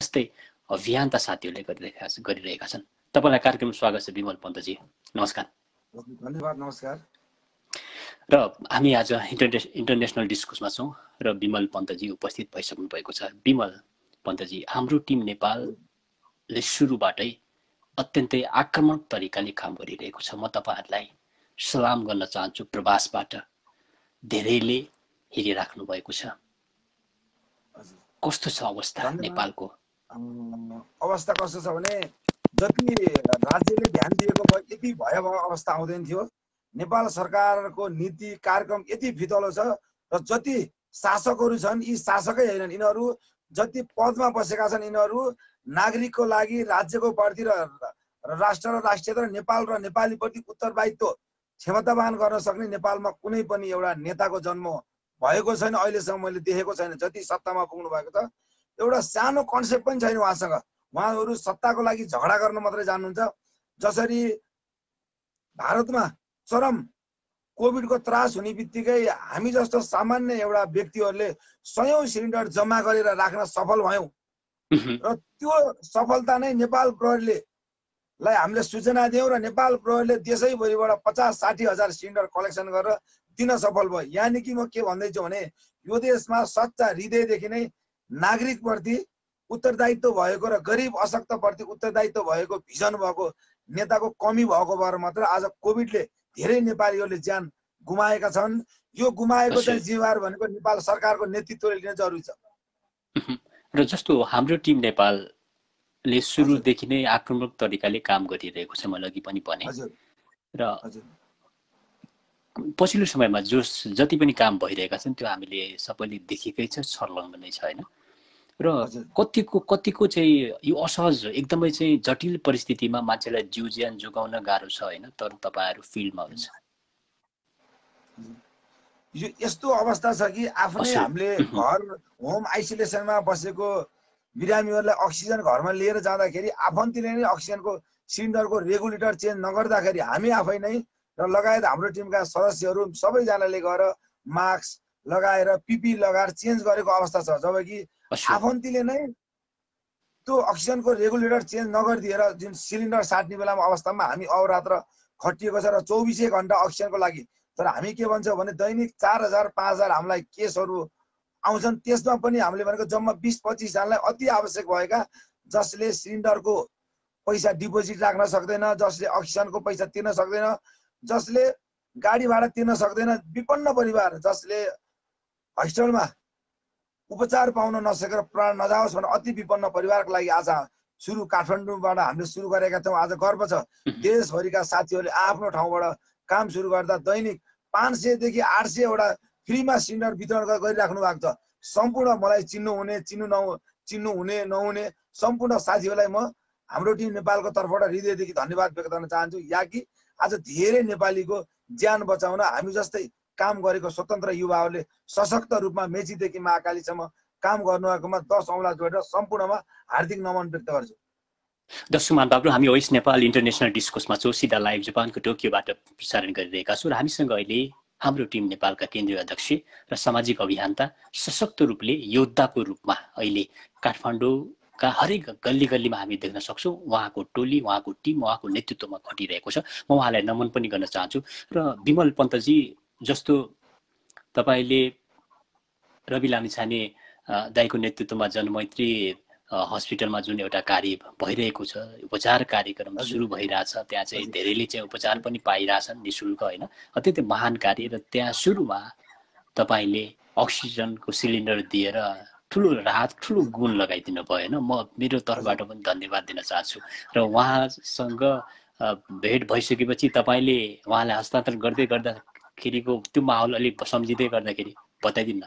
जस्तै अभियन्ता साथीहरूले गरिरहेका छन्। तपाईँलाई कार्यक्रममा स्वागत छ बिमल पन्तजी, नमस्कार। धन्यवाद, नमस्कार। र हामी आज इन्टरनेसनल डिस्कसमा छौँ र बिमल पन्तजी उपस्थित भइसक्नु भएको छ। बिमल पन्तजी, हाम्रो टिम नेपालले सुरुबाटै अत्यन्तै आक्रामक तरिकाले काम गरिरहेको छ। म तपाईँहरूलाई सलाम गर्न चाहन्छु। प्रवासबाट धेरैले हेरिराख्नु भएको छ। कस्तो छ अवस्था नेपालको? अवस्था कस्तो छ भने जति राज्यले ध्यान दिएको भए यति भयावह अवस्था आउँदैन थियो। नेपाल सरकारको नीति कार्यक्रम यति फितलो छ र जति शासकहरू छन् यी शासकै होइनन्, यिनीहरू जति पदमा बसेका छन् यिनीहरू नागरिकको लागि राज्यको प्रति र राष्ट्र र राष्ट्रियता र नेपाल र नेपाली प्रति उत्तरदायित्व क्षमतावान गर्न सक्ने नेपालमा कुनै पनि एउटा नेताको जन्म भएको छैन। अहिलेसम्म मैले देखेको छैन। जति सत्तामा पुग्नु भएको छ एउटा सानो कन्सेप्ट पनि छैन उहाँसँग। उहाँहरू सत्ताको लागि झगडा गर्न मात्रै जान्नुहुन्छ। जसरी भारतमा चरम कोभिडको त्रास हुने बित्तिकै हामी जस्तो सामान्य एउटा व्यक्तिहरूले 100औं सिलिन्डर जम्मा गरेर राख्न सफल भयौँ र त्यो सफलता नै नेपाल प्रहरीले हामीले सूचना दियौँ र नेपाल प्रहरीले देशैभरिबाट 50-60 हजार सिलिन्डर कलेक्सन गरेर दिन सफल भयो। यानि कि म के भन्दैछु भने यो देशमा सच्चा हृदयदेखि नै नागरिकप्रति उत्तरदायित्व भएको र गरिब अशक्तप्रति उत्तरदायित्व भएको भिजन भएको नेताको कमी भएको भएर मात्र आज कोभिडले धेरै नेपालीहरूले ज्यान गुमाएका छन्। यो गुमाएको चाहिँ जिम्मेवार भनेको नेपाल सरकारको नेतृत्वले लिन जरुरी छ। र जस्तो हाम्रो टिम नेपालले सुरुदेखि नै आक्रामक तरिकाले काम गरिरहेको छ, मैले अघि पनि भने। र पछिल्लो समयमा जति पनि काम भइरहेका छन् त्यो हामीले सबैले देखेकै छ, छर्लङ्ग नै छ, होइन? र कतिको चाहिँ यो असहज एकदमै चाहिँ जटिल परिस्थितिमा मान्छेलाई जिउ ज्यान जोगाउन गाह्रो छ, होइन? तर तपाईँहरू फिल्डमा हुनुहुन्छ। यो यस्तो अवस्था छ कि आफ्नै हामीले घर होम आइसोलेसनमा बसेको बिरामीहरूलाई अक्सिजन घरमा लिएर जाँदाखेरि आफन्तीले नै अक्सिजनको सिलिन्डरको रेगुलेटर चेन्ज नगर्दाखेरि हामी आफै नै र लगायत हाम्रो टिमका सदस्यहरू सबैजनाले गएर मास्क लगाएर पिपी लगाएर चेन्ज गरेको अवस्था छ। जबकि आफन्तीले नै त्यो अक्सिजनको रेगुलेटर चेन्ज नगरिदिएर जुन सिलिन्डर साट्ने बेलामा अवस्थामा हामी अहोरात्र खटिएको छ र 24 घण्टा अक्सिजनको लागि। तर हामी के भन्छौँ भने दैनिक 4000-5000 हामीलाई केसहरू आउँछन्। त्यसमा पनि हामीले भनेको जम्मा 20-25 जनालाई अति आवश्यक भएका, जसले सिलिन्डरको पैसा डिपोजिट राख्न सक्दैन, जसले अक्सिजनको पैसा तिर्न सक्दैन, जसले गाडी भाडा तिर्न सक्दैन, विपन्न परिवार जसले हस्पिटलमा उपचार पाउन नसकेर प्राण नजाओस् भनेर अति विपन्न परिवारको लागि आज सुरु काठमाडौँबाट हामीले सुरु गरेका छौँ। आज गर्व छ देशभरिका साथीहरूले आफ्नो ठाउँबाट काम सुरु गर्दा दैनिक 500 देखि 800 वटा फ्रीमा सिलिन्डर वितरण गरिराख्नु भएको छ। सम्पूर्ण मलाई चिन्नु हुने नहुने सम्पूर्ण साथीहरूलाई म हाम्रो टिम नेपालको तर्फबाट हृदयदेखि धन्यवाद व्यक्त गर्न चाहन्छु। या कि आज धेरै नेपालीको ज्यान बचाउन हामी जस्तै काम गरेको स्वतन्त्र युवाहरूले सशक्त रूपमा मेचीदेखि महाकालीसम्म काम गर्नुभएकोमा 10 औँला जोडेर सम्पूर्णमा हार्दिक नमन व्यक्त गर्छु। दर्शक महानुभावहरू, हामी ओएस नेपाल इन्टरनेसनल डिस्कसमा छौँ, सिधा लाइभ जापानको टोकियोबाट प्रसारण गरिरहेका छौँ र हामीसँग अहिले हाम्रो टिम नेपालका केन्द्रीय अध्यक्ष र सामाजिक अभियन्ता, सशक्त रूपले योद्धाको रूपमा अहिले काठमाडौँका हरेक गल्ली गल्लीमा हामी देख्न सक्छौँ उहाँको टोली, उहाँको टिम, उहाँको नेतृत्वमा खटिरहेको छ। म उहाँलाई नमन पनि गर्न चाहन्छु। र बिमल पन्तजी, जस्तो तपाईँले रवि लामिछाने दाइको नेतृत्वमा जनमैत्री हस्पिटलमा जुन एउटा कार्य भइरहेको छ, उपचार कार्यक्रम सुरु भइरहेछ, त्यहाँ चाहिँ धेरैले चाहिँ उपचार पनि पाइरहेछन् निःशुल्क, होइन? अत्यन्तै महान कार्य। र त्यहाँ सुरुमा तपाईँले अक्सिजनको सिलिन्डर दिएर ठुलो राहत, ठुलो गुण लगाइदिनु भयो, होइन? म मेरो तर्फबाट पनि धन्यवाद दिन चाहन्छु। र उहाँसँग भेट भइसकेपछि तपाईँले उहाँलाई हस्तान्तरण गर्दै गर्दाखेरिको त्यो माहौल अलिक सम्झिँदै गर्दाखेरि बताइदिनु न।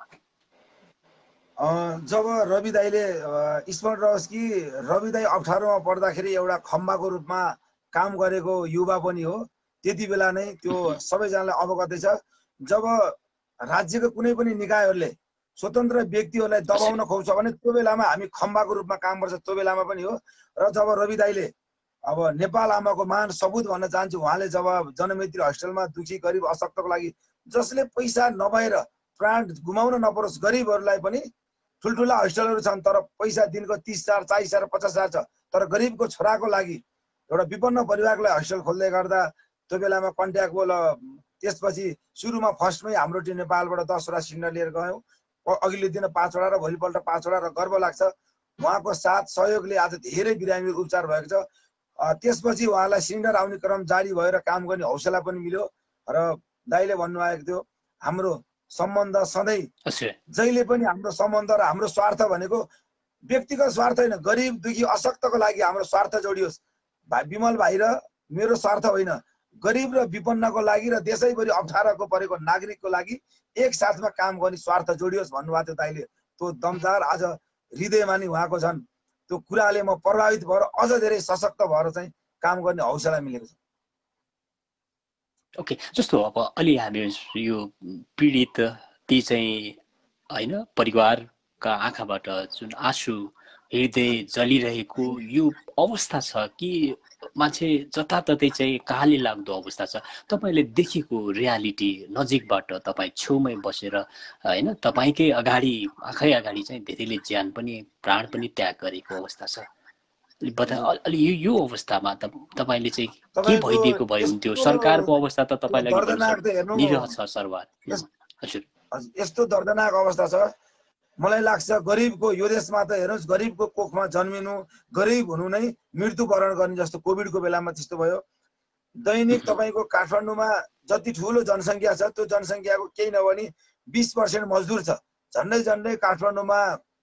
जब रवि दाईले स्मरण रहोस् कि रवि दाई अप्ठ्यारोमा पर्दाखेरि एउटा खम्बाको रूपमा काम गरेको युवा पनि हो। त्यति बेला नै त्यो सबैजनालाई अवगतै छ। जब राज्यको कुनै पनि निकायहरूले स्वतन्त्र व्यक्तिहरूलाई दबाउन खोज्छ भने त्यो बेलामा हामी खम्बाको रूपमा काम गर्छ, त्यो बेलामा पनि हो। र जब रवि दाईले अब नेपाल आमाको महान सबुत भन्न चाहन्छु, उहाँले जब जनमैत्री हस्पिटलमा दुखी गरिब अशक्तको लागि जसले पैसा नभएर प्राण गुमाउन नपरोस् गरिबहरूलाई पनि ठुल्ठुला हस्टेलहरू छन् तर पैसा दिनको 30,000 40,000 50,000 छ, तर गरिबको छोराको लागि एउटा विपन्न परिवारलाई हस्टेल खोल्दै गर्दा त्यो बेलामा कन्ट्याक्ट बोल त्यसपछि सुरुमा फर्स्टमै हाम्रो टिम नेपालबाट 10वटा सिलिन्डर लिएर गयौँ। अघिल्लो दिन 5वटा र भोलिपल्ट 5वटा र गर्व लाग्छ उहाँको साथ सहयोगले आज धेरै बिरामी उपचार भएको छ। त्यसपछि उहाँलाई सिलिन्डर आउने क्रम जारी भएर काम गर्ने हौसला पनि मिल्यो र दाइले भन्नुभएको थियो हाम्रो सम्बन्ध सधैँ जहिले पनि हाम्रो सम्बन्ध र हाम्रो स्वार्थ भनेको व्यक्तिगत स्वार्थ होइन, गरिब दुखी अशक्तको लागि हाम्रो स्वार्थ जोडियोस्। बिमल भाइ र मेरो स्वार्थ होइन, गरिब र विपन्नको लागि र देशैभरि अप्ठ्यारोको परेको नागरिकको लागि एक साथमा काम गर्ने स्वार्थ जोडियोस् भन्नुभएको थियो दाइले। त्यो दमदार आज हृदयमा नि उहाँको छन्। त्यो कुराले म प्रभावित भएर अझ धेरै सशक्त भएर चाहिँ काम गर्ने हौसला मिलेको छ। ओके, जस्तो अब अलि हामी यो पीडित ती चाहिँ होइन परिवारका आँखाबाट जुन आँसु हृदय जलिरहेको यो अवस्था छ कि मान्छे जताततै चाहिँ कहाँले लाग्दो अवस्था छ, तपाईँले देखेको रियालिटी नजिकबाट तपाईँ छेउमै बसेर होइन तपाईँकै अगाडि आँखै अगाडि चाहिँ धेरैले ज्यान पनि प्राण पनि त्याग गरेको अवस्था छ। अलि यो अवस्थामा तपाईँले चाहिँ के भइदिएको भए हुन्थ्यो? सरकारको अवस्था त तपाईँलाई निरह छ सर्वात। हजुर, यस्तो दर्दनाक अवस्था छ। मलाई लाग्छ गरिबको यो देशमा त हेर्नुहोस्, गरिबको कोखमा जन्मिनु गरिब हुनु नै मृत्युवरण गर्ने जस्तो कोभिडको बेलामा त्यस्तो भयो। दैनिक तपाईँको काठमाडौँमा जति ठुलो जनसङ्ख्या छ त्यो जनसङ्ख्याको केही नभनी 20% मजदुर छ। झन्डै झन्डै काठमाडौँमा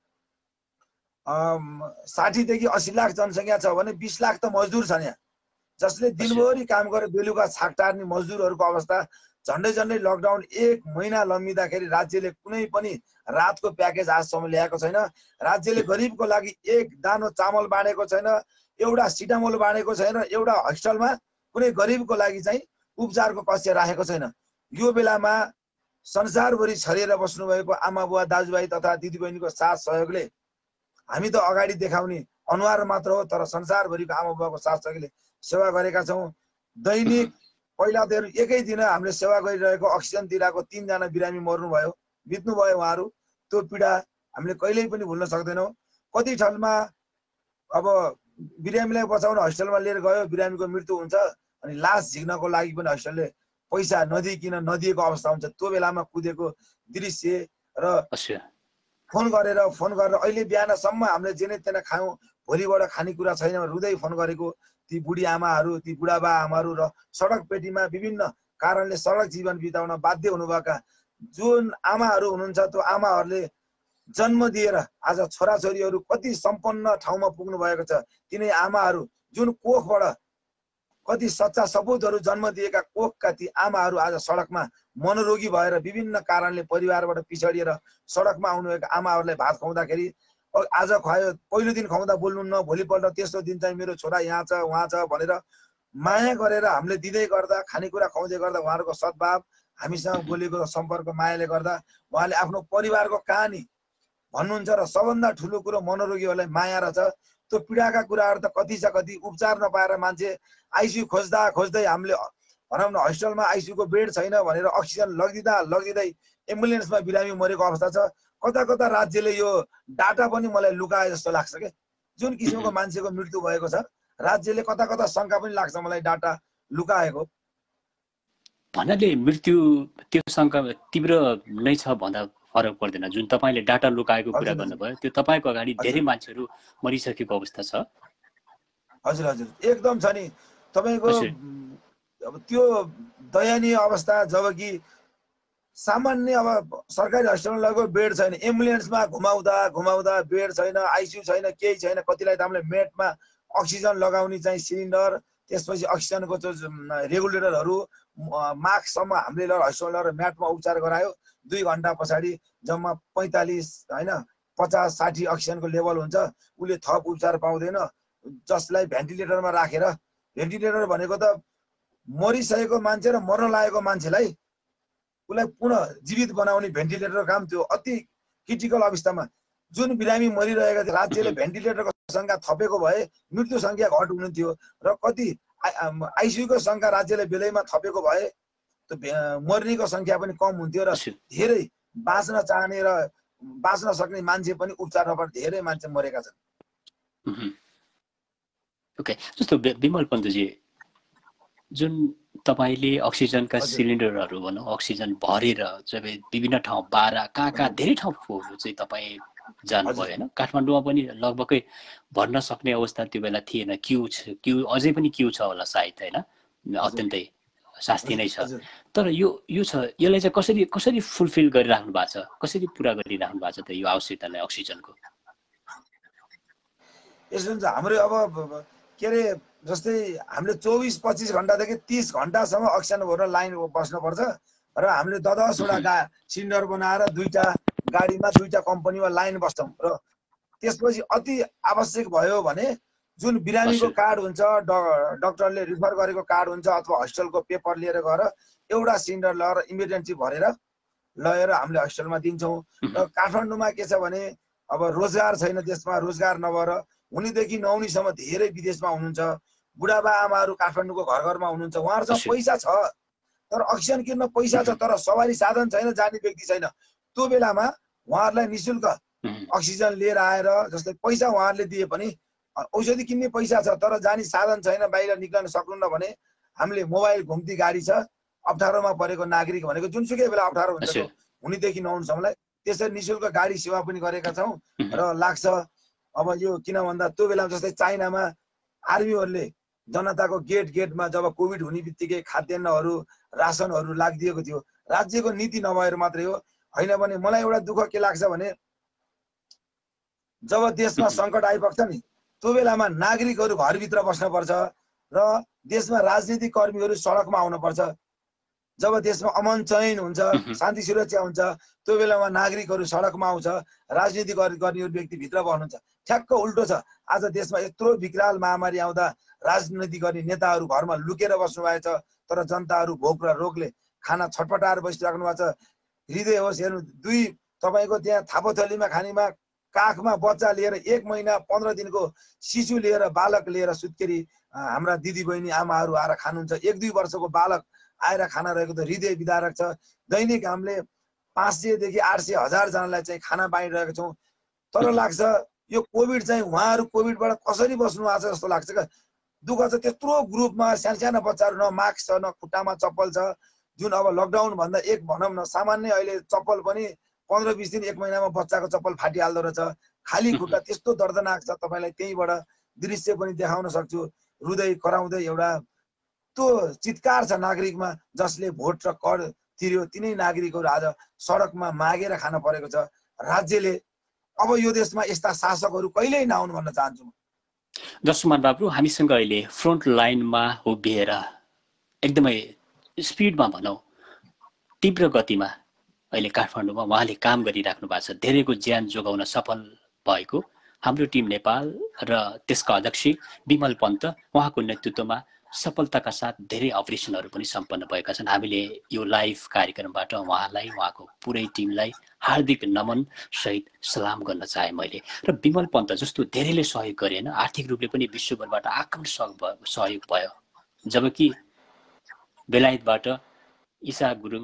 60 देखि 80 लाख जनसङ्ख्या छ भने 20 लाख त मजदुर छन् यहाँ, जसले दिनभरि काम गरेर बेलुका छाक टार्ने मजदुरहरूको अवस्था। झन्डै झन्डै लकडाउन 1 महिना लम्बिँदाखेरि राज्यले कुनै पनि रातको प्याकेज आजसम्म ल्याएको छैन। राज्यले गरिबको लागि एक दानो चामल बाँडेको छैन, एउटा सिटामोल बाँडेको छैन, एउटा हस्टेलमा कुनै गरिबको लागि चाहिँ उपचारको कक्ष राखेको छैन। यो बेलामा संसारभरि छरिएर बस्नुभएको आमा बुवा दाजुभाइ तथा दिदीबहिनीको साथ सहयोगले हामी त अगाडि देखाउने अनुहार मात्र हो, तर संसारभरिको आमा बुवाको साथ सहयोगले सेवा गरेका छौँ। दैनिक पहिला त एकै दिन हामीले सेवा गरिरहेको अक्सिजन दिइरहेको 3 जना बिरामी मर्नुभयो, बित्नुभयो उहाँहरू। त्यो पीडा हामीले कहिल्यै पनि भुल्न सक्दैनौँ। कति ठाउँमा अब बिरामीलाई बचाउन हस्टेलमा लिएर गयो, बिरामीको मृत्यु हुन्छ अनि लास झिक्नको लागि पनि हस्टेलले पैसा नदिइकन नदिएको अवस्था हुन्छ। त्यो बेलामा कुदेको दृश्य र फोन गरेर अहिले बिहानसम्म हामीले जेने तेने खायौँ, भोलिबाट खानेकुरा छैन रुँदै फोन गरेको ती बुढी आमाहरू, ती बुढाबा आमाहरू र सडक पेटीमा विभिन्न कारणले सडक जीवन बिताउन बाध्य हुनुभएका जुन आमाहरू हुनुहुन्छ, त्यो आमाहरूले जन्म दिएर आज छोराछोरीहरू कति सम्पन्न ठाउँमा पुग्नु भएको छ। तिनै आमाहरू जुन कोखबाट कति सच्चा सपुतहरू जन्म दिएका कोखका ती आमाहरू आज सडकमा मनोरोगी भएर विभिन्न कारणले परिवारबाट पिछडिएर सडकमा आउनुभएका आमाहरूलाई भात खुवाउँदाखेरि आज खुवायो, पहिलो दिन खुवाउँदा बोल्नुहुन्न, भोलिपल्ट तेस्रो दिन चाहिँ मेरो छोरा यहाँ छ उहाँ छ भनेर माया गरेर हामीले दिँदै गर्दा, खानेकुरा खुवाउँदै गर्दा उहाँहरूको सद्भाव, हामीसँग बोलेको सम्पर्क मायाले गर्दा उहाँले आफ्नो परिवारको कहानी भन्नुहुन्छ र सबभन्दा ठुलो कुरो मनोरोगीहरूलाई माया रहेछ। त्यो पीडाका कुराहरू त कति छ, कति उपचार नपाएर मान्छे आइसियु खोज्दा खोज्दै हामीले भनौँ न हस्टेलमा आइसियुको बेड छैन भनेर अक्सिजन लगिदिँदै एम्बुलेन्समा बिरामी मरेको अवस्था छ। कता कता राज्यले यो डाटा पनि मलाई लुकाए जस्तो लाग्छ के, जुन किसिमको मान्छेको मृत्यु भएको छ राज्यले कता कता शङ्का पनि लाग्छ मलाई डाटा लुकाएको भन्नाले मृत्यु त्यो शङ्का तीव्र नै छ भन्दा फरक पर्दैन। जुन तपाईँले डाटा लुकाएको कुरा गर्नुभयो त्यो तपाईँको अगाडि धेरै मान्छेहरू मरिसकेको अवस्था छ। हजुर हजुर एकदम छ नि तपाईँको। अब त्यो दयनीय अवस्था जबकि सामान्य अब सरकारी हस्पिटलमा लगेको बेड छैन, एम्बुलेन्समा घुमाउँदा बेड छैन, आइसियु छैन, केही छैन। कतिलाई त हामीले मेटमा अक्सिजन लगाउने चाहिँ सिलिन्डर, त्यसपछि अक्सिजनको रेगुलेटरहरू मार्क्ससम्म हामीले हस्पिटल लगेर म्याटमा उपचार गरायो। 2 घन्टा पछाडि जम्मा 45 होइन 50-60 अक्सिजनको लेभल हुन्छ, उसले थप उपचार पाउँदैन। जसलाई भेन्टिलेटरमा राखेर, भेन्टिलेटर भनेको त मरिसकेको मान्छे र मर्न लागेको मान्छेलाई उसलाई पुनः जीवित बनाउने भेन्टिलेटर काम। त्यो अति क्रिटिकल अवस्थामा जुन बिरामी मरिरहेका थिए राज्यले भेन्टिलेटरको सङ्ख्या थपेको भए मृत्यु सङ्ख्या घट हुने थियो र कति आइसियुको सङ्ख्या राज्यले बेलैमा थपेको भए त्यो मर्नेको सङ्ख्या पनि कम हुन्थ्यो र धेरै बाँच्न चाहने र बाँच्न सक्ने मान्छे पनि उपचार नपाएर धेरै मान्छे मरेका छन्। ओके, जस्तो बिमल पन्तजी, जुन तपाईले अक्सिजनका सिलिन्डरहरू भनौँ अक्सिजन भरेर जब विभिन्न ठाउँ बारा कहाँ धेरै ठाउँहरू चाहिँ तपाईँ जानुभयो होइन? काठमाडौँमा पनि लगभगै भर्न सक्ने अवस्था त्यो बेला थिएन, क्यु अझै पनि क्यु छ होला सायद होइन, अत्यन्तै शास्ति नै छ। तर यो छ, यसलाई चाहिँ कसरी फुलफिल गरिराख्नु भएको छ, कसरी पुरा गरिराख्नु भएको छ त यो आवश्यकतालाई अक्सिजनको? यसो हुन्छ हाम्रो अब के अरे जस्तै हामीले 24-25 घण्टादेखि 30 घण्टासम्म अक्सिजन भरेर लाइन बस्नुपर्छ र हामीले 10-10वटा सिलिन्डर बनाएर 2टा गाडीमा 2टा कम्पनीमा लाइन बस्छौँ र त्यसपछि अति आवश्यक भयो भने जुन बिरामीको कार्ड हुन्छ, डाक्टरले रिफर गरेको कार्ड हुन्छ अथवा हस्पिटलको पेपर लिएर गएर एउटा सिलिन्डर लगेर इमर्जेन्सी भरेर लगेर हामीले हस्पिटलमा दिन्छौँ। र काठमाडौँमा के छ भने अब रोजगार छैन, देशमा रोजगार नभएर हुनेदेखि नहुनेसम्म धेरै विदेशमा हुनुहुन्छ, बुढाबा आमाहरू काठमाडौँको घर घरमा हुनुहुन्छ, उहाँहरूसँग पैसा छ तर अक्सिजन किन्न पैसा छ तर सवारी साधन छैन, जाने व्यक्ति छैन। त्यो बेलामा उहाँहरूलाई निःशुल्क अक्सिजन लिएर आएर जस्तै पैसा उहाँहरूले दिए पनि औषधि किन्ने पैसा छ तर जाने साधन छैन, बाहिर निक्लन सक्नुहुन्न भने हामीले मोबाइल घुम्ती गाडी छ, अप्ठ्यारोमा परेको नागरिक भनेको जुनसुकै बेला अप्ठ्यारो हुन्छ हुनेदेखि नहुनेसम्मलाई त्यसरी निःशुल्क गाडी सेवा पनि गरेका छौँ र लाग्छ। अब यो किन भन्दा त्यो बेला जस्तै चाइनामा आर्मीहरूले जनताको गेटमा जब कोभिड हुने बित्तिकै खाद्यान्नहरू रासनहरू लागिदिएको थियो, राज्यको नीति नभएर मात्रै हो। होइन भने मलाई एउटा दुःख के लाग्छ भने जब देशमा सङ्कट आइपर्छ नि त्यो बेलामा नागरिकहरू घरभित्र बस्नुपर्छ र देशमा राजनीतिक कर्मीहरू सडकमा आउनुपर्छ। जब देशमा अमन चयन हुन्छ, शान्ति सुरक्षा हुन्छ, त्यो बेलामा नागरिकहरू सडकमा आउँछ, राजनीति गर्ने व्यक्ति भित्र बस्नुहुन्छ। ठ्याक्क उल्टो छ, आज देशमा यत्रो विकराल महामारी आउँदा राजनीति गर्ने नेताहरू घरमा लुकेर बस्नुभएको छ तर जनताहरू भोक र रोगले खाना छटपटाएर बसिराख्नु भएको छ। हृदय होस् हेर्नु, तपाईँको त्यहाँ थापोथलीमा खानेमा काखमा बच्चा लिएर 1 महिना 15 दिनको शिशु लिएर बालक लिएर सुत्केरी हाम्रा दिदीबहिनी आमाहरू आएर खानुहुन्छ। 1-2 वर्षको बालक आएर खाना रहेको त हृदय विदारक छ। दैनिक हामीले 500 देखि 800 हजार जनालाई चाहिँ खाना बाँडिरहेका छौँ। तर लाग्छ यो कोभिड चाहिँ उहाँहरू कोभिडबाट कसरी बस्नु भएको छ जस्तो लाग्छ क्या। दुःख छ, त्यत्रो ग्रुपमा साना बच्चाहरू, न मास्क छ न खुट्टामा चप्पल छ। जुन अब लकडाउन भन्दा एक भनौँ न सामान्य अहिले चप्पल पनि 15-20 दिन 1 महिनामा बच्चाको चप्पल फाटिहाल्दो रहेछ, खाली खुट्टा। त्यस्तो दर्दनाक छ, तपाईँलाई त्यहीँबाट दृश्य पनि देखाउन सक्छु। हृदय कराउँदै एउटा त्यो चित्कार छ नागरिकमा, जसले भोट र कर तिर्यो तिनै नागरिकहरू आज सडकमा मागेर खान परेको छ। राज्यले अब यो देशमा यस्ता शासकहरू कहिल्यै नआउनु भन्न चाहन्छु म। जसुमान बाबु, हामीसँग अहिले फ्रन्ट लाइनमा उभिएर एकदमै स्पिडमा भनौँ तीव्र गतिमा अहिले काठमाडौँमा उहाँले काम गरिराख्नु भएको छ, धेरैको ज्यान जोगाउन सफल भएको हाम्रो टिम नेपाल र त्यसका अध्यक्ष बिमल पन्त उहाँको नेतृत्वमा सफलताका साथ धेरै अपरेसनहरू पनि सम्पन्न भएका छन्। हामीले यो लाइभ कार्यक्रमबाट उहाँलाई, उहाँको पुरै टिमलाई हार्दिक नमन सहित सलाम गर्न चाहे मैले। र बिमल पन्त जस्तो धेरैले सहयोग गरे होइन, आर्थिक रूपले पनि विश्वभरबाट आक्रमण सहयोग भयो। जबकि बेलायतबाट ईसा गुरुङ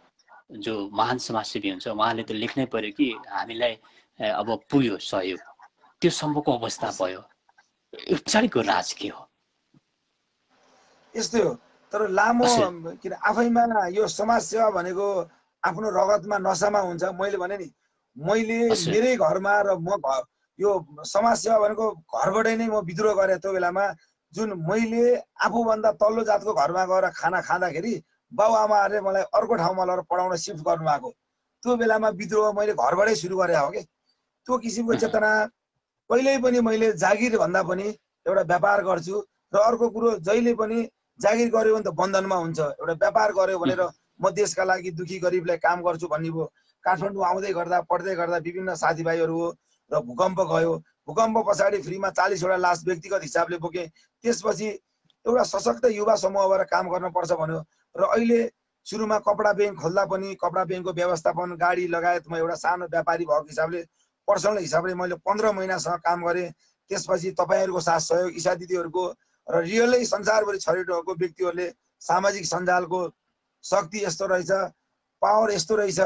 जो महान समाजसेवी हुन्छ उहाँले त लेख्नै पर्यो कि हामीलाई अब पुग्यो सहयोग, त्यो सम्भवको अवस्था भयो। पछाडिको राज के हो? यस्तै हो, तर लामो किन आफैमा यो समाजसेवा भनेको आफ्नो रगतमा नसामा हुन्छ। मैले भने नि, मैले मेरै घरमा र म यो समाजसेवा भनेको घरबाटै नै म विद्रोह गरेँ। त्यो बेलामा जुन मैले आफूभन्दा तल्लो जातको घरमा गएर खाना खाँदाखेरि बाबुआमाहरूले मलाई अर्को ठाउँमा लगेर पढाउन सिफ्ट गर्नुभएको, त्यो बेलामा विद्रोह मैले घरबाटै सुरु गरे हो कि। त्यो किसिमको चेतना कहिल्यै पनि मैले जागिर भन्दा पनि एउटा व्यापार गर्छु। र अर्को कुरो, जहिले पनि जागिर गर्यो भने त बन्धनमा हुन्छ, एउटा व्यापार गर्यो भनेर म देशका लागि दुखी गरिबलाई काम गर्छु भन्ने भयो। काठमाडौँ आउँदै गर्दा पढ्दै गर्दा विभिन्न साथीभाइहरू हो र भूकम्प गयो, भूकम्प पछाडि फ्रीमा 40वटा लास व्यक्तिगत हिसाबले बोकेँ। त्यसपछि एउटा सशक्त युवा समूहबाट काम गर्नुपर्छ भन्यो र अहिले सुरुमा कपडा ब्याङ्क खोल्दा पनि कपडा ब्याङ्कको व्यवस्थापन, गाडी लगायत म एउटा सानो व्यापारी भएको हिसाबले पर्सनल हिसाबले मैले 15 महिनासम्म काम गरेँ। त्यसपछि तपाईँहरूको साथ सहयोग, ईसा दिदीहरूको र रियलै संसारभरि छरिएको व्यक्तिहरूले सामाजिक सञ्जालको शक्ति यस्तो रहेछ, पावर यस्तो रहेछ,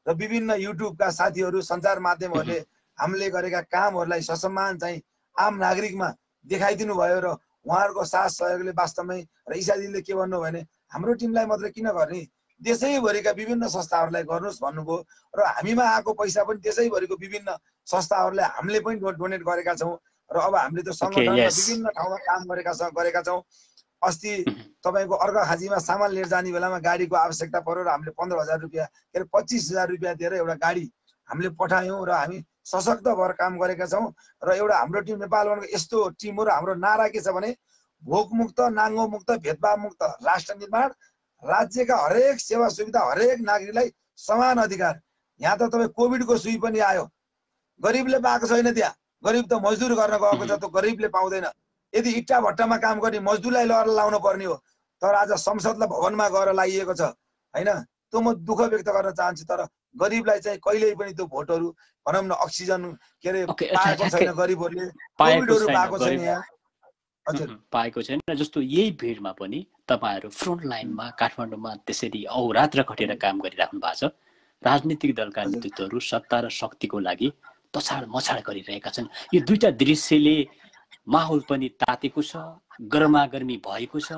र विभिन्न युट्युबका साथीहरू सञ्चार माध्यमहरूले हामीले गरेका कामहरूलाई ससम्मान चाहिँ आम नागरिकमा देखाइदिनु भयो र उहाँहरूको साथ सहयोगले वास्तवमै र ईशाजीले के भन्नु भने हाम्रो टिमलाई मात्रै किन गर्ने देशैभरिका विभिन्न संस्थाहरूलाई गर्नुहोस् भन्नुभयो र हामीमा आएको पैसा पनि देशैभरिको विभिन्न संस्थाहरूलाई हामीले पनि डोनेट गरेका छौँ र अब हामीले त्यो सङ्गठन र विभिन्न ठाउँमा काम गरेका छौँ। अस्ति तपाईँको अर्घाखाँचीमा सामान लिएर जाने बेलामा गाडीको आवश्यकता पर्यो र हामीले 15,000 रुपियाँ के अरे 25,000 रुपियाँ दिएर एउटा गाडी हामीले पठायौँ र हामी सशक्त भएर काम गरेका छौँ। र एउटा हाम्रो टिम नेपालको यस्तो टिम हो र हाम्रो नारा के छ भने भोकमुक्त, नाङ्गोमुक्त, भेदभावमुक्त राष्ट्र निर्माण, राज्यका हरेक सेवा सुविधा हरेक नागरिकलाई समान अधिकार। यहाँ त तपाईँ कोभिडको सुई पनि आयो, गरिबले पाएको छैन, त्यहाँ गरिब त मजदुर गर्न गएको छ, त्यो गरिबले पाउँदैन। यदि इट्टा भट्टामा काम गर्ने मजदुरलाई लहर लाउनु पर्ने हो, तर आज संसदलाई भवनमा गएर लाइएको छ हैन। त्यो म दुःख व्यक्त गर्न चाहन्छु। तर गरिबलाई चाहिँ कहिल्यै पनि त्यो भोटहरू भनौँ न अक्सिजन के अरे पाएको छैन, गरिबहरूले कोभिडहरू पाएको छैन यहाँ। हजुर पाएको छैन। जस्तो यही भिडमा पनि तपाईँहरू फ्रन्ट लाइनमा काठमाडौँमा त्यसरी अहोरात्र खटेर काम गरिराख्नु भएको छ। राजनीतिक दलका नेतृत्वहरू सत्ता र शक्तिको लागि तछाड मछाड गरिरहेका छन्। यो दुईटा दृश्यले माहौल पनि तातेको छ, गर्मागर्मी भएको छ,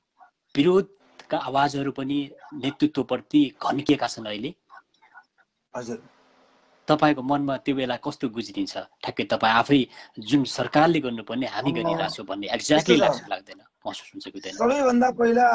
विरोधका आवाजहरू पनि नेतृत्वप्रति घन्किएका छन्। अहिले हजुर तपाईँको मनमा त्यो बेला कस्तो गुज्रिन्छ? ठ्याक्कै तपाईँ आफै जुन सरकारले गर्नुपर्ने हामी गरिरहेछौँ भन्ने एक्ज्याक्टली लाग्छ लाग्दैन, महसुस हुन्छ कि हुँदैन? सबैभन्दा पहिला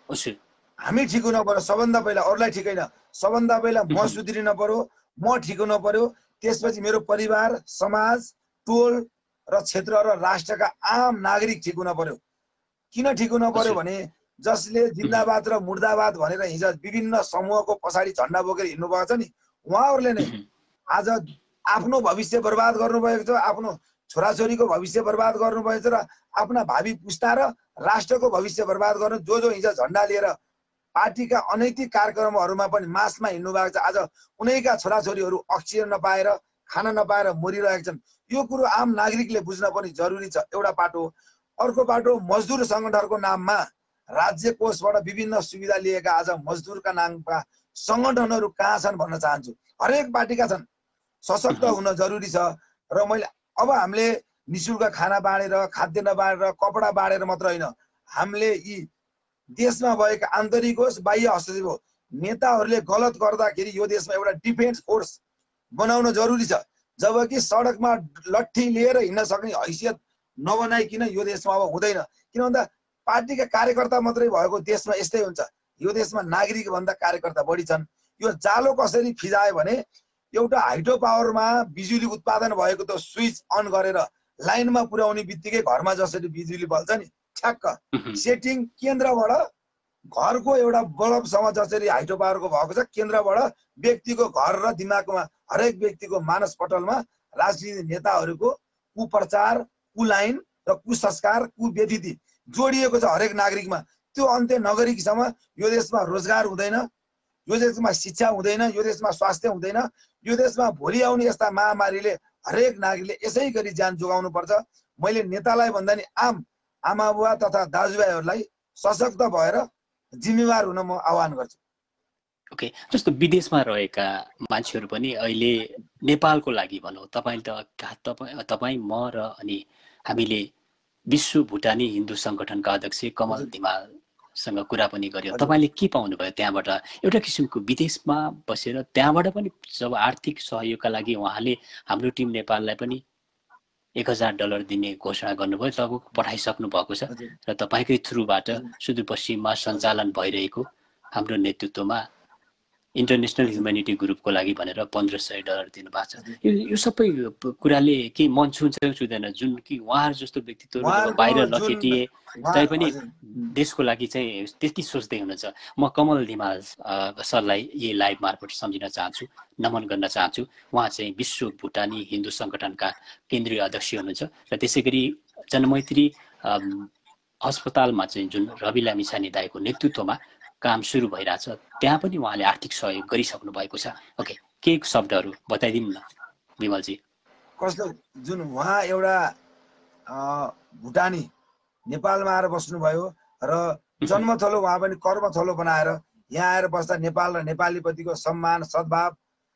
हामी ठिक हुन पर्यो, सबभन्दा पहिला अरूलाई ठिक होइन, सबभन्दा पहिला म सुध्रिन पर्यो, म ठिक हुन पर्यो, त्यसपछि मेरो परिवार, समाज, टोल र क्षेत्र र राष्ट्रका आम नागरिक ठिक हुन पर्यो। किन ठिक हुन पर्यो भने जसले जिन्दाबाद र मुर्दाबाद भनेर हिजो विभिन्न समूहको पछाडि झन्डा बोकेर हिँड्नु भएको छ नि, उहाँहरूले नै आज आफ्नो भविष्य बर्बाद गर्नुभएको छ, आफ्नो छोराछोरीको भविष्य बर्बाद गर्नुभएको छ र आफ्ना भावी पुस्ता र राष्ट्रको भविष्य बर्बाद गर्नु जो हिजो झन्डा लिएर पार्टीका अनैतिक कार्यक्रमहरूमा पनि मासमा हिँड्नु भएको छ। आज उनैका छोराछोरीहरू अक्सिजन नपाएर, खाना नपाएर मरिरहेका छन्। यो कुरो आम नागरिकले बुझ्न पनि जरुरी छ। एउटा पाटो। अर्को पाटो, मजदुर सङ्गठनको नाममा राज्य कोषबाट विभिन्न सुविधा लिएका आज मजदुरका नामका सङ्गठनहरू कहाँ छन् भन्न चाहन्छु। हरेक पार्टीका छन्, सशक्त हुन जरुरी छ। र मैले अब हामीले निशुल्क खाना बाँडेर, खाद्यान्न बाँडेर, कपडा बाँडेर मात्र होइन, हामीले यी देशमा भएका आन्तरिक होस् बाह्य हस्तक्षेप हो, नेताहरूले गलत गर्दाखेरि यो देशमा एउटा डिफेन्स फोर्स बनाउन जरुरी छ। जबकि सडकमा लट्ठी लिएर हिँड्न सक्ने हैसियत नबनाइकन यो देशमा अब हुँदैन। किन भन्दा पार्टीका कार्यकर्ता मात्रै भएको देशमा यस्तै हुन्छ। यो देशमा नागरिक भन्दा कार्यकर्ता बढी छन्। यो जालो कसरी फिजायो भने एउटा हाइड्रो पावरमा बिजुली उत्पादन भएको त स्विच अन गरेर लाइनमा पुर्याउने बित्तिकै घरमा जसरी बिजुली बल्छ नि, ठ्याक्क सेटिङ केन्द्रबाट घरको एउटा बल्बसम्म जसरी हाइड्रो पावरको भएको छ, केन्द्रबाट व्यक्तिको घर र दिमागमा हरेक व्यक्तिको मानस पटलमा राजनीतिक नेताहरूको कुप्रचार, कुलाइन र कुसंस्कार, कुव्यथिति जोडिएको छ हरेक नागरिकमा। त्यो अन्त्य नगरीसम्म यो देशमा रोजगार हुँदैन, यो देशमा शिक्षा हुँदैन, यो देशमा स्वास्थ्य हुँदैन। यो देशमा भोलि आउने यस्ता महामारीले हरेक नागरिकले यसै गरी ज्यान जोगाउनु पर्छ। मैले नेतालाई भन्दा नि आम आमा बुवा तथा दाजुभाइहरूलाई सशक्त भएर जिम्मेवार हुन म आह्वान गर्छु। ओके, जस्तो विदेशमा रहेका मान्छेहरू पनि अहिले नेपालको लागि भनौँ, तपाईँ म र अनि हामीले विश्व भुटानी हिन्दू सङ्गठनका अध्यक्ष कमल धिमालसँग कुरा पनि गर्यो। तपाईँले के पाउनुभयो त्यहाँबाट? एउटा किसिमको विदेशमा बसेर त्यहाँबाट पनि जब आर्थिक सहयोगका लागि उहाँले हाम्रो टिम नेपाललाई पनि $1,000 दिने घोषणा गर्नुभयो, तब पठाइसक्नु भएको छ र तपाईँकै थ्रुबाट सुदूरपश्चिममा सञ्चालन भइरहेको हाम्रो नेतृत्वमा इन्टरनेसनल ह्युमेनिटी ग्रुपको लागि भनेर $1,500 दिनुभएको छ। यो सबै कुराले के मन छुन्छ छुँदैन? जुन कि उहाँहरू जस्तो व्यक्तित्वहरू बाहिर नखेटिए तैपनि देशको लागि चाहिँ त्यति सोच्दै हुनुहुन्छ। म कमल धिमाल सरलाई यही लाइभ मार्फत सम्झिन चाहन्छु, नमन गर्न चाहन्छु। उहाँ चाहिँ विश्व भुटानी हिन्दू सङ्गठनका केन्द्रीय अध्यक्ष हुनुहुन्छ र त्यसै गरी जनमैत्री अस्पतालमा चाहिँ जुन रवि लामिछाने दाइको नेतृत्वमा काम सुरु भइरहेछ, त्यहाँ पनि उहाँले आर्थिक सहयोग गरिसक्नु भएको छ। ओके, के शब्दहरू बताइदिनु न विमलजी। कस्तो जुन उहाँ एउटा भुटानी नेपालमा आएर बस्नुभयो र जन्मथलो उहाँ पनि कर्मथलो बनाएर यहाँ आएर बस्दा नेपाल र नेपालीप्रतिको सम्मान, सद्भाव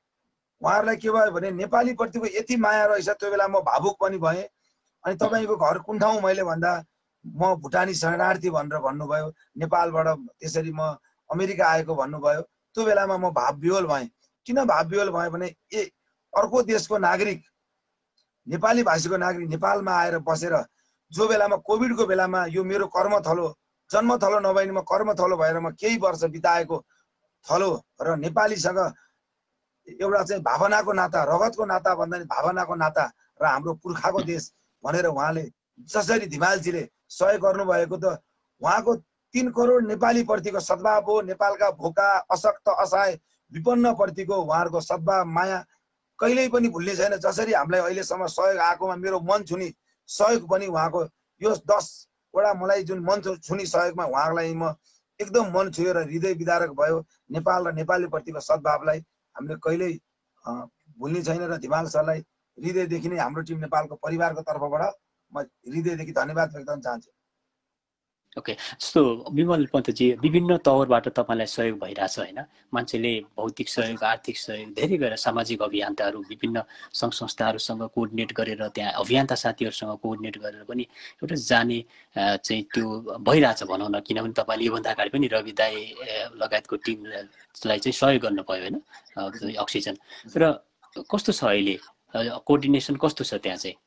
उहाँहरूलाई के भयो भने नेपाली प्रतिको यति माया रहेछ त्यो बेला म भावुक पनि भएँ। अनि तपाईँको घर कुन ठाउँ मैले भन्दा म भुटानी शरणार्थी भनेर भन्नुभयो, नेपालबाट त्यसरी म अमेरिका आएको भन्नुभयो। त्यो बेलामा म भावविह्वल भएँ। किन भावविह्वल भएँ भने अर्को देशको नागरिक, नेपाली भाषीको नागरिक नेपालमा आएर बसेर जो बेलामा कोभिडको बेलामा यो मेरो कर्मथलो जन्मथलो नभए नि म कर्मथलो भएर म केही वर्ष बिताएको थलो र नेपालीसँग एउटा चाहिँ भावनाको नाता, रगतको नाता भन्दा नि भावनाको नाता र हाम्रो पुर्खाको देश भनेर उहाँले जसरी धिमालजीले सहयोग गर्नुभएको त उहाँको 3 करोड नेपाली प्रतिको सद्भाव हो। नेपालका भोका अशक्त असहाय विपन्न प्रतिको उहाँहरूको सद्भाव माया कहिल्यै पनि भुल्ने छैन। जसरी हामीलाई अहिलेसम्म सहयोग आएकोमा मेरो मन छुने सहयोग पनि उहाँको यो 10 वटा मलाई जुन मन छुने सहयोगमा उहाँलाई म एकदम मन छुयो र हृदय विदारक भयो। नेपाल र नेपाली प्रतिको सद्भावलाई हामीले कहिल्यै भुल्ने छैन र धिमाल सरलाई हृदयदेखि नै हाम्रो टिम नेपालको परिवारको तर्फबाट म हृदयदेखि धन्यवाद व्यक्त गर्न चाहन्छु। ओके, जस्तो विमल पन्तजी विभिन्न तवरबाट तपाईँलाई सहयोग भइरहेछ होइन, मान्छेले भौतिक सहयोग, आर्थिक सहयोग धेरै गरेर सामाजिक अभियन्ताहरू विभिन्न सङ्घ संस्थाहरूसँग कोअर्डिनेट गरेर त्यहाँ अभियन्ता साथीहरूसँग कोअर्डिनेट गरेर पनि एउटा जाने चाहिँ त्यो भइरहेछ भनौँ न। किनभने तपाईँले योभन्दा अगाडि पनि रवि दाई लगायतको टिमलाई चाहिँ सहयोग गर्नु भयो होइन अक्सिजन। र कस्तो छ अहिले कोअर्डिनेसन कस्तो छ त्यहाँ चाहिँ?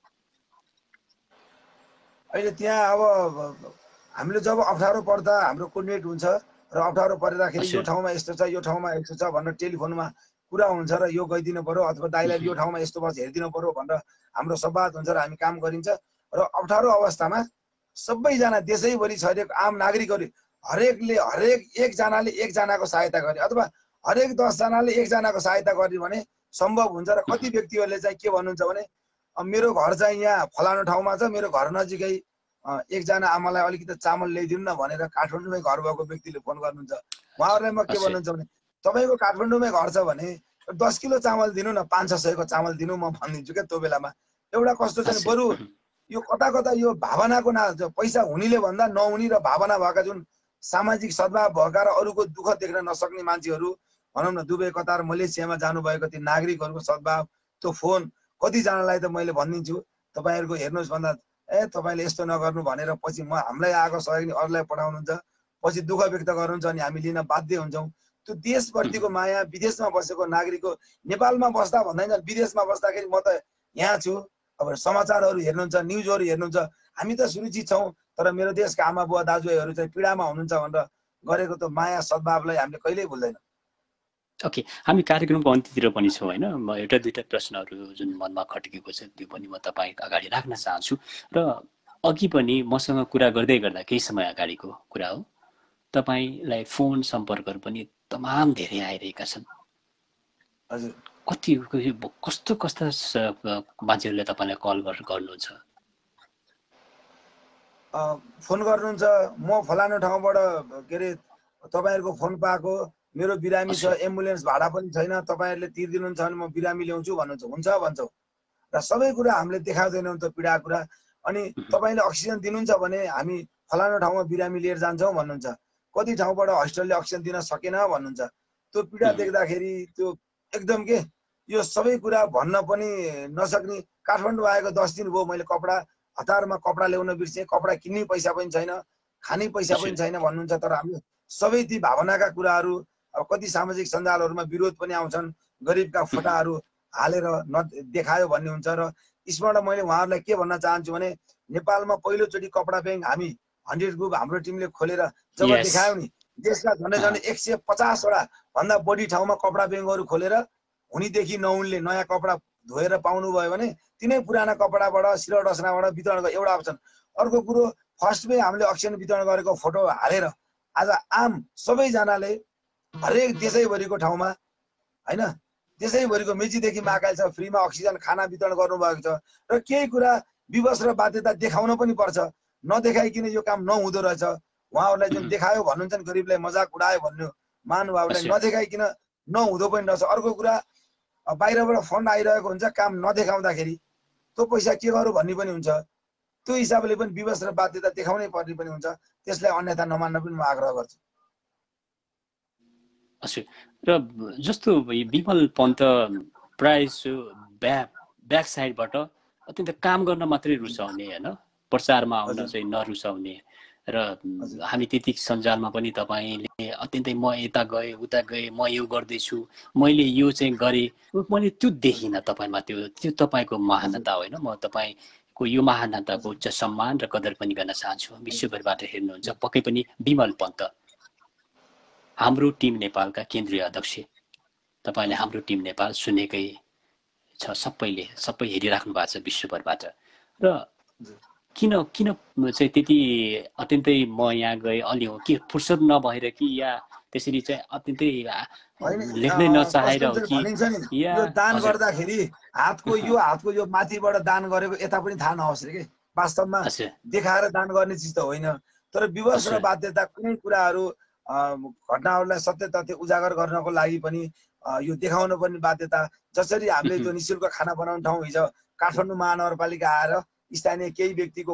अहिले त्यहाँ अब हामीले जब अप्ठ्यारो पर्दा हाम्रो कोअर्डिनेट हुन्छ र अप्ठ्यारो पर्दाखेरि यो ठाउँमा यस्तो छ यो ठाउँमा यस्तो छ भनेर टेलिफोनमा कुरा हुन्छ र यो गइदिनु पर्यो अथवा दाइलाई यो ठाउँमा यस्तो बस हेरिदिनु पर्यो भनेर हाम्रो संवाद हुन्छ र हामी काम गरिन्छ। र अप्ठ्यारो अवस्थामा सबैजना देशैभरि छरिएको आम नागरिकहरू हरेक एकजनाले एकजनाको सहायता गरे अथवा हरेक 10 जनाले एकजनाको सहायता गर्ने भने सम्भव हुन्छ। र कति व्यक्तिहरूले चाहिँ के भन्नुहुन्छ भने मेरो घर चाहिँ यहाँ फलानु ठाउँमा छ, मेरो घर नजिकै एकजना आमालाई अलिकति चामल ल्याइदिनु न भनेर काठमाडौँमै घर भएको व्यक्तिले फोन गर्नुहुन्छ। उहाँहरूलाई म के भन्नुहुन्छ भने तपाईँको काठमाडौँमै घर छ भने 10 किलो चामल दिनु न, 500-600 को चामल दिनु म भनिदिन्छु क्या। त्यो बेलामा एउटा कस्तो छ बरु यो कता कता यो भावनाको पैसा हुनेले भन्दा नहुने र भावना भएका जुन सामाजिक सद्भाव भएका र अरूको दुःख देख्न नसक्ने मान्छेहरू भनौँ न दुबई कतार मलेसियामा जानुभएको ती नागरिकहरूको सद्भाव त्यो फोन कतिजनालाई त मैले भनिदिन्छु तपाईँहरूको हेर्नुहोस् भन्दा तपाईँले यस्तो नगर्नु भनेर पछि हामीलाई आएको सहयोग नि अरूलाई पठाउनुहुन्छ, पछि दुःख व्यक्त गर्नुहुन्छ अनि हामी लिन बाध्य हुन्छौँ। त्यो देशप्रतिको माया विदेशमा बसेको नागरिकको नेपालमा बस्दा भन्दैन विदेशमा बस्दाखेरि म त यहाँ छु अब समाचारहरू हेर्नुहुन्छ न्युजहरू हेर्नुहुन्छ हामी त सुरक्षित छौँ तर मेरो देशका आमा बुवा दाजुभाइहरू चाहिँ पीडामा हुनुहुन्छ भनेर गरेको त्यो माया सद्भावलाई हामीले कहिल्यै भुल्दैन। ओके, हामी कार्यक्रमको अन्त्यतिर पनि छौँ होइन। म एउटा दुईवटा प्रश्नहरू जुन मनमा खट्केको छ त्यो पनि म तपाईँ अगाडि राख्न चाहन्छु। र अघि पनि मसँग कुरा गर्दै गर्दा केही समय अगाडिको कुरा हो, तपाईँलाई फोन सम्पर्कहरू पनि तमाम धेरै आइरहेका छन्। हजुर, कति कस्तो कस्ता मान्छेहरूले तपाईँलाई कल गर्नुहुन्छ, फोन गर्नुहुन्छ म फलानु ठाउँबाट के अरे तपाईँहरूको फोन पाएको, मेरो बिरामी छ, एम्बुलेन्स भाडा पनि छैन, तपाईँहरूले तिर्दिनुहुन्छ भने म बिरामी ल्याउँछु भन्नुहुन्छ। हुन्छ भन्छौँ र सबै कुरा हामीले देखाउँदैनौँ त पीडा कुरा। अनि तपाईँले अक्सिजन दिनुहुन्छ भने हामी फलानु ठाउँमा बिरामी लिएर जान्छौँ भन्नुहुन्छ। कति ठाउँबाट हस्पिटलले अक्सिजन दिन सकेन भन्नुहुन्छ। त्यो पीडा देख्दाखेरि त्यो एकदम के यो सबै कुरा भन्न पनि नसक्ने। काठमाडौँ आएको 10 दिन भयो मैले कपडा हतारमा कपडा ल्याउन बिर्सेँ, कपडा किन्ने पैसा पनि छैन, खाने पैसा पनि छैन भन्नुहुन्छ। तर हामी सबै ती भावनाका कुराहरू अब कति सामाजिक सञ्जालहरूमा विरोध पनि आउँछन्, गरिबका फोटाहरू हालेर देखायो भन्ने हुन्छ। र यसबाट मैले उहाँहरूलाई के भन्न चाहन्छु भने नेपालमा पहिलोचोटि कपडा ब्याङ्क हामी 100 ग्रुप हाम्रो टिमले खोलेर जब देखायौँ नि देशका झन्डै 150 वटा भन्दा बढी ठाउँमा कपडा ब्याङ्कहरू खोलेर हुनेदेखि नहुनेले नयाँ कपडा धोएर पाउनुभयो भने तिनै पुराना कपडाबाट सिर डसनाबाट वितरण गर्ने एउटा अप्सन। अर्को कुरो फर्स्टमै हामीले अक्सिजन वितरण गरेको फोटो हालेर आज आम सबैजनाले हरेक देशैभरिको ठाउँमा होइन देशैभरिको मेचीदेखि महाकालसम्म फ्रीमा अक्सिजन खाना वितरण गर्नुभएको छ। र केही कुरा विवश र बाध्यता देखाउन पनि पर्छ, नदेखाइकन यो काम नहुँदो रहेछ। उहाँहरूलाई जुन देखायो भन्नुहुन्छ नि गरिबलाई मजाक उडायो भन्नु महानुभावलाई नदेखाइकन नहुँदो पनि रहेछ। अर्को कुरा बाहिरबाट फन्ड आइरहेको हुन्छ काम नदेखाउँदाखेरि त्यो पैसा के गरौँ भन्ने पनि हुन्छ। त्यो हिसाबले पनि विवश र बाध्यता देखाउनै पर्ने पनि हुन्छ। त्यसलाई अन्यथा नमान्न पनि म आग्रह गर्छु। हजुर, र जस्तो विमल पन्त प्रायः ब्याक साइडबाट अत्यन्त काम गर्न मात्रै रुचाउने होइन, प्रचारमा आउन चाहिँ नरुचाउने। र हामी त्यति सञ्जालमा पनि तपाईँले अत्यन्तै म यता गएँ उता गएँ, म यो गर्दैछु, मैले यो चाहिँ गरेँ, मैले त्यो देखिनँ तपाईँमा। त्यो तपाईँको महानता होइन। म तपाईँको यो महानताको उच्च सम्मान र कदर पनि गर्न चाहन्छु। विश्वभरबाट हेर्नुहुन्छ, पक्कै पनि बिमल पन्त हाम्रो टिम नेपालका केन्द्रीय अध्यक्ष, तपाईँले हाम्रो टिम नेपाल सुनेकै छ, सबै हेरिराख्नु भएको छ विश्वभरबाट। र किन चाहिँ त्यति अत्यन्तै म यहाँ गएँ अलि हो कि फुर्सद नभएर कि या त्यसरी चाहिँ अत्यन्तै लेख्नै नचाहेर हो कि यो दान गर्दाखेरि हातको यो माथिबाट दान गरेको यता पनि थाहा नहोस् रे के। वास्तवमा देखाएर दान गर्ने चिज त होइन, तर विवश र बाध्यता कुनै कुराहरू घटनाहरूलाई सत्य तथ्य उजागर गर्नको लागि पनि यो देखाउन पर्ने बाध्यता। जसरी हामीले त्यो निःशुल्क खाना बनाउने ठाउँ हिजो काठमाडौँ महानगरपालिका आएर स्थानीय केही व्यक्तिको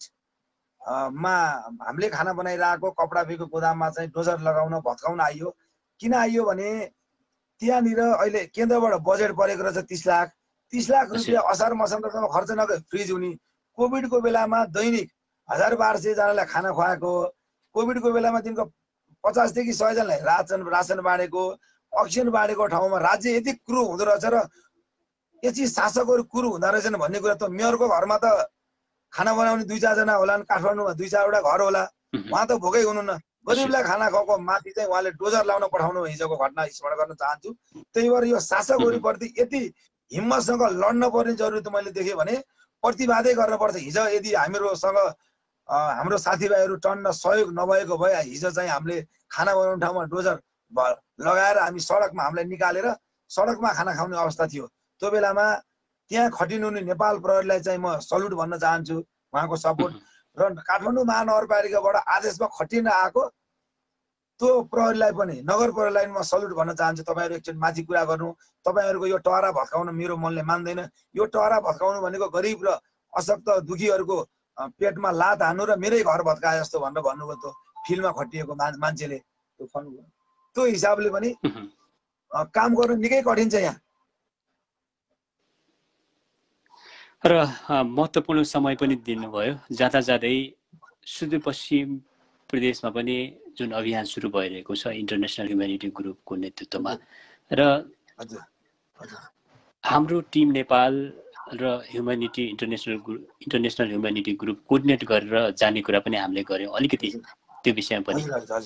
बजेटमा हामीले खाना बनाइरहेको कपडा बेको गोदाममा चाहिँ डोजर लगाउन भत्काउन आइयो। किन आइयो भने त्यहाँनिर अहिले केन्द्रबाट बजेट परेको रहेछ 30 लाख रुपियाँ असार मसान्तसम्म खर्च नगरे फ्रिज हुने। कोभिडको बेलामा दैनिक 1200 जनालाई खाना खुवाएको, कोभिडको बेलामा दिनको 50 देखि 100 जनालाई रासन बाँडेको, अक्सिजन बाँडेको ठाउँमा राज्य यति कुरो हुँदो रहेछ र यति शासकहरू कुरो हुँदो रहेछन् भन्ने कुरा त मेयरको घरमा त खाना बनाउने 2-4 जना होलान्, काठमाडौँमा 2-4 वटा घर होला, उहाँ त भोकै हुनुहुन्न। गरिबलाई खाना खुवाएको माथि चाहिँ उहाँले डोजर लाउन पठाउनु हिजोको घटना स्मरण गर्न चाहन्छु। त्यही भएर यो शासकहरूप्रति यति हिम्मतसँग लड्न पर्ने जरुरत मैले देखेँ भने प्रतिवादै गर्न पर्छ। हिजो यदि हामीहरूसँग हाम्रो साथीभाइहरू टन्न सहयोग नभएको भए हिजो चाहिँ हामीले खाना बनाउने ठाउँमा डोजर लगाएर हामी सडकमा हामीलाई निकालेर सडकमा खाना खाउने अवस्था थियो। त्यो बेलामा त्यहाँ खटिनुहुने नेपाल प्रहरीलाई चाहिँ म सल्युट भन्न चाहन्छु, उहाँको सपोर्ट। र काठमाडौँ महानगरपालिकाबाट आदेशमा खटिन आएको त्यो प्रहरीलाई पनि, नगर प्रहरीलाई म सल्युट भन्न चाहन्छु। तपाईँहरू एकचोटि माथि कुरा गर्नु। तपाईँहरूको यो टहरा भत्काउन मेरो मनले मान्दैन। यो टहरा भत्काउनु भनेको गरिब र अशक्त दुखीहरूको पेटमा लात हान्नु र मेरै घर भत्काए जस्तो भनेर भन्नुभयो। त्यो फिल्डमा खटिएको मान्छेले त्यो हिसाबले पनि काम गर्नु निकै कठिन छ यहाँ। र महत्त्वपूर्ण समय पनि दिनुभयो। जाँदै सुदूरपश्चिम प्रदेशमा पनि जुन अभियान सुरु भइरहेको छ इन्टरनेसनल ह्युम्यानिटी ग्रुपको नेतृत्वमा, र हाम्रो टिम नेपाल र इन्टरनेसनल ह्युम्यानिटी ग्रुप कोअर्डिनेट गरेर जाने कुरा पनि हामीले गर्यौँ। अलिकति त्यो विषयमा पनि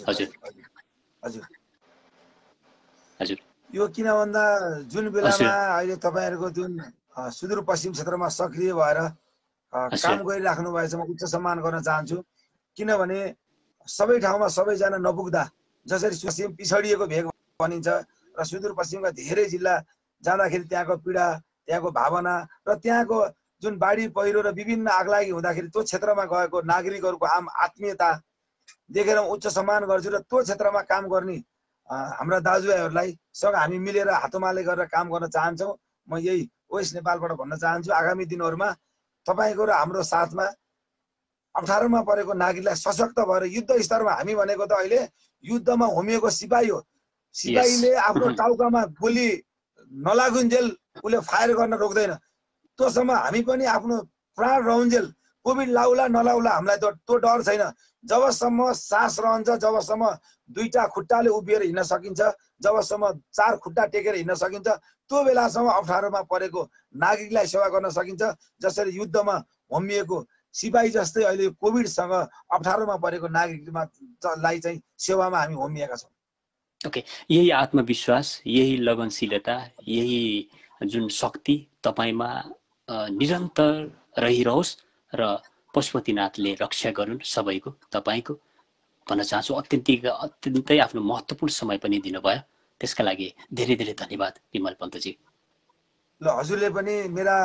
हजुर यो किन भन्दा जुन बेलामा अहिले तपाईँहरूको जुन सुदूरपश्चिम क्षेत्रमा सक्रिय भएर काम गरिराख्नु भएछ म उच्च सम्मान गर्न चाहन्छु। किनभने सबै ठाउँमा सबैजना नपुग्दा जसरी पश्चिम पिछडिएको भेग भनिन्छ र सुदूरपश्चिमका धेरै जिल्ला जाँदाखेरि त्यहाँको पीडा, त्यहाँको भावना र त्यहाँको जुन बाढी पहिरो र विभिन्न आगलागी हुँदाखेरि त्यो क्षेत्रमा गएको नागरिकहरूको आम आत्मीयता देखेर उच्च सम्मान गर्छु। र त्यो क्षेत्रमा काम गर्ने हाम्रा दाजुभाइहरूलाई सँग हामी मिलेर हातोमाले गरेर काम गर्न चाहन्छौँ। म यही ओएस नेपालबाट भन्न चाहन्छु, आगामी दिनहरूमा तपाईँको र हाम्रो साथमा अप्ठ्यारोमा परेको नागरिकलाई सशक्त भएर युद्ध स्तरमा, हामी भनेको त अहिले युद्धमा होमिएको सिपाही हो। सिपाहीले आफ्नो टाउकामा गोली नलागुन्जेल उसले फायर गर्न रोक्दैन। त्योसम्म हामी पनि आफ्नो प्राण रहन्जेल कोभिड लाउला नलाउला हामीलाई त्यो डर छैन। जबसम्म सास रहन्छ, जबसम्म दुईटा खुट्टाले उभिएर हिँड्न सकिन्छ, जबसम्म 4 खुट्टा टेकेर हिँड्न सकिन्छ, त्यो बेलासम्म अप्ठ्यारोमा परेको नागरिकलाई सेवा गर्न सकिन्छ। जसरी युद्धमा होमिएको सिपाही जस्तै अहिले कोभिडसँग अप्ठ्यारोमा परेको नागरिकलाई चाहिँ सेवामा हामी होमिएका छौँ। ओके, यही आत्मविश्वास, यही लगनशीलता, यही जुन शक्ति तपाईँमा निरन्तर रहिरहोस् र पशुपतिनाथले रक्षा गरून् सबैको, तपाईँको भन्न चाहन्छु। अत्यन्तै आफ्नो महत्त्वपूर्ण समय पनि दिनुभयो, त्यसका लागि धेरै धेरै धन्यवाद बिमल पन्तजी। ल हजुरले पनि मेरा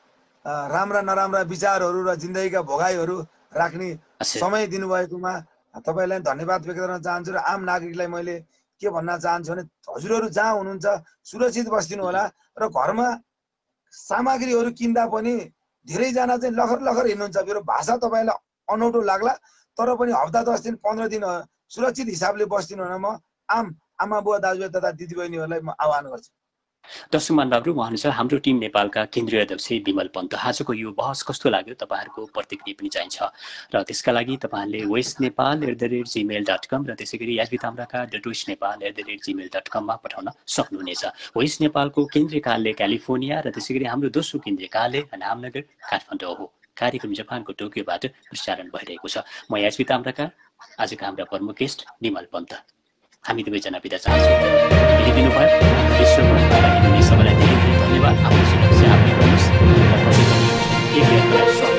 राम्रा नराम्रा विचारहरू र जिन्दगीका भोगाइहरू राख्ने समय दिनुभएकोमा तपाईँलाई धन्यवाद व्यक्त गर्न चाहन्छु। र आम नागरिकलाई मैले के भन्न चाहन्छु भने हजुरहरू जहाँ हुनुहुन्छ सुरक्षित बस्दिनु होला। र घरमा सामग्रीहरू किन्दा पनि धेरैजना चाहिँ लखर हिँड्नुहुन्छ। मेरो भाषा तपाईँलाई अनौठो लाग्ला, तर पनि हप्ता 10 दिन 15 दिन सुरक्षित हिसाबले बस्दिनु होला। म आम आमा बुवा दाजुभाइ तथा दिदीबहिनीहरूलाई म आह्वान गर्छु। दर्शक महानुभावहरू, म अनुसार हाम्रो टिम नेपालका केन्द्रीय अध्यक्ष बिमल पन्त, आजको यो बहस कस्तो लाग्यो तपाईँहरूको प्रतिक्रिया पनि चाहिन्छ र त्यसका लागि तपाईँहरूले oesnepal@gmail.com र त्यसै गरी tamrakar.oesnepal@gmail.com मा पठाउन सक्नुहुनेछ। ओएस नेपालको केन्द्रीय कार्यालय क्यालिफोर्निया र त्यसै गरी हाम्रो दोस्रो केन्द्रीय कार्यालय नामनगर काठमाडौँ हो। कार्यक्रम जापानको टोकियोबाट प्रसारण भइरहेको छ। म यास्वी ताम्राकार, आजका हाम्रा प्रमुख गेस्ट बिमल पन्त। हामी दुवैजना बिदा चाहन्छौँ। हेरिदिनु भयो विश्वमा सबैलाई धेरै धेरै धन्यवाद। आफ्नो सुरक्षा आफै गर्नुहोस् र एक